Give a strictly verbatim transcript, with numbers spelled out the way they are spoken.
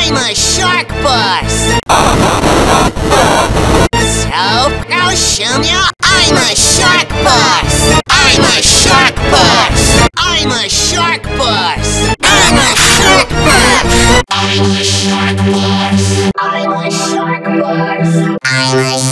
I'm a shark boss! So, now show me I'm a shark boss! I'm a shark boss! I'm a shark boss! I'm a shark boss! I'm a shark boss! I'm a shark boss! I'm a